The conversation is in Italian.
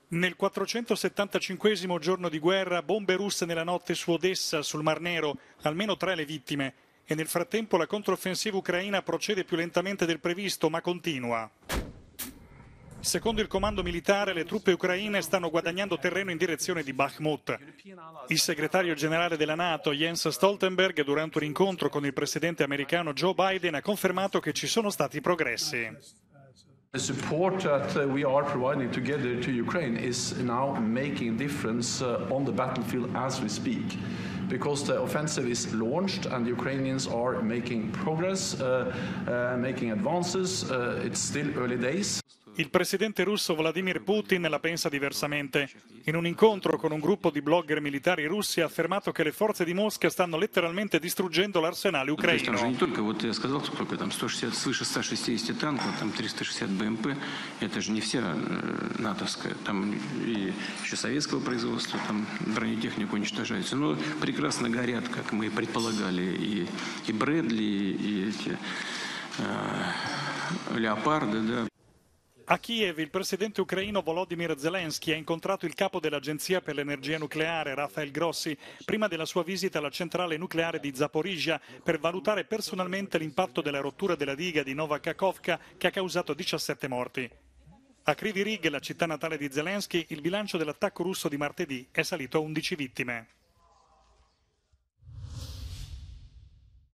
Nel 475° giorno di guerra, bombe russe nella notte su Odessa, sul Mar Nero, almeno 3 le vittime. E nel frattempo la controffensiva ucraina procede più lentamente del previsto, ma continua. Secondo il comando militare, le truppe ucraine stanno guadagnando terreno in direzione di Bakhmut. Il segretario generale della NATO, Jens Stoltenberg, durante un incontro con il presidente americano Joe Biden, ha confermato che ci sono stati progressi. The support that we are providing together to Ukraine is now making a difference on the battlefield as we speak. Because the offensive is launched and the Ukrainians are making progress, making advances. It's still early days. Il presidente russo Vladimir Putin la pensa diversamente. In un incontro con un gruppo di blogger militari russi ha affermato che le forze di Mosca stanno letteralmente distruggendo l'arsenale ucraino. Свыше 160 танков, там 360 БМП, это же не вся натовская, там и еще советского производства, там бронетехника уничтожается. Но прекрасно горят, как мы и предполагали, и Брэдли, и эти Леопарды, да. A Kiev il presidente ucraino Volodymyr Zelensky ha incontrato il capo dell'Agenzia per l'Energia Nucleare, Rafael Grossi, prima della sua visita alla centrale nucleare di Zaporizhzhia per valutare personalmente l'impatto della rottura della diga di Nova Kakhovka che ha causato 17 morti. A Kryvyi Rih, la città natale di Zelensky, il bilancio dell'attacco russo di martedì è salito a 11 vittime.